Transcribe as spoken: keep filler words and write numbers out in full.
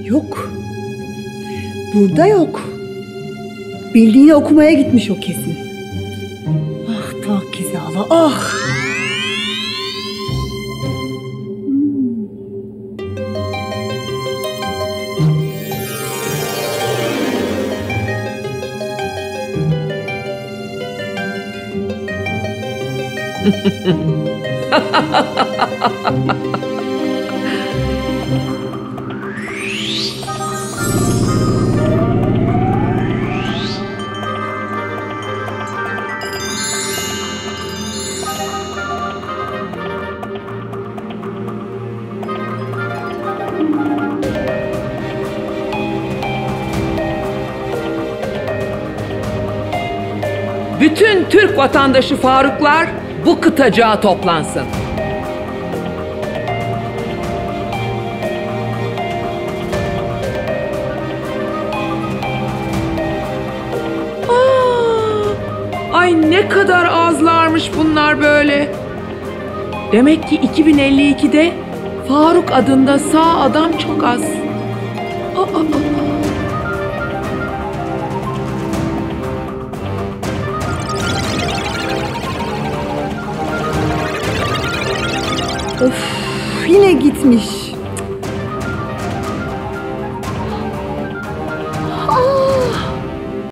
Yok. Burada yok. Bildiğini okumaya gitmiş o kesin. Ah Pakize hala, ah! Bütün Türk vatandaşı Faruklar bu kıtacığa toplansın. Aa, ay ne kadar azlarmış bunlar böyle. Demek ki iki bin elli ikide Faruk adında sağ adam çok az. Aa, aa, aa. Of, yine gitmiş.